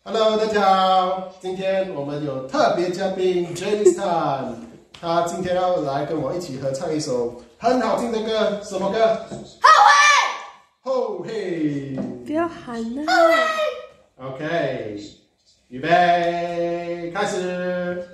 Hello， 大家好，今天我们有特别嘉宾 Javis， 他今天要来跟我一起合唱一首很好听的歌，什么歌？后嘿， 不要喊了。 OK， 预备，开始。